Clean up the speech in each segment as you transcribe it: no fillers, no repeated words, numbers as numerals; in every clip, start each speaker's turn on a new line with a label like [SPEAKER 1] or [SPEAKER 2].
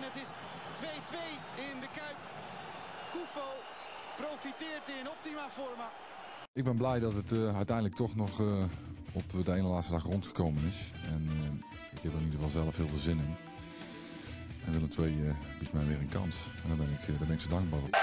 [SPEAKER 1] het is 2-2 in de Kuip. Koufo profiteert in optima forma.
[SPEAKER 2] Ik ben blij dat het uiteindelijk toch nog op de ene laatste dag rondgekomen is. En ik heb er in ieder geval zelf heel veel zin in. En Willem II biedt mij weer een kans. En daar ben ik zo dankbaar voor.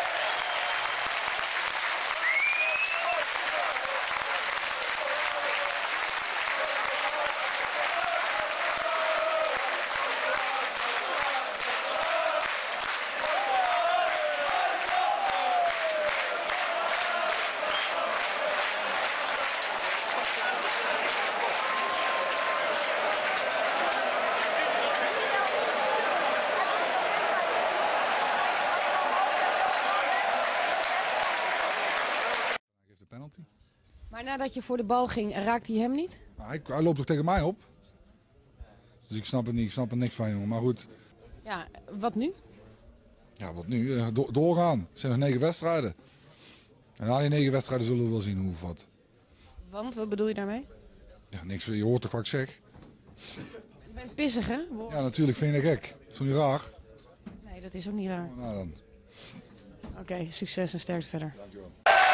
[SPEAKER 2] Penalty.
[SPEAKER 3] Maar nadat je voor de bal ging, raakte hij hem niet?
[SPEAKER 2] Nou, hij loopt toch tegen mij op? Dus ik snap het niet, ik snap er niks van, jongen. Maar goed.
[SPEAKER 3] Ja, wat nu?
[SPEAKER 2] Ja, wat nu? Doorgaan. Er zijn nog 9 wedstrijden. En na die 9 wedstrijden zullen we wel zien hoe of wat.
[SPEAKER 3] Want, wat bedoel je daarmee?
[SPEAKER 2] Ja, niks. Je hoort toch wat ik zeg?
[SPEAKER 3] Je bent pissig, hè?
[SPEAKER 2] Ja, natuurlijk vind je dat gek. Dat is toch niet raar?
[SPEAKER 3] Nee, dat is ook niet raar.
[SPEAKER 2] Nou dan.
[SPEAKER 3] Oké, succes en sterkte verder.
[SPEAKER 2] Dankjewel.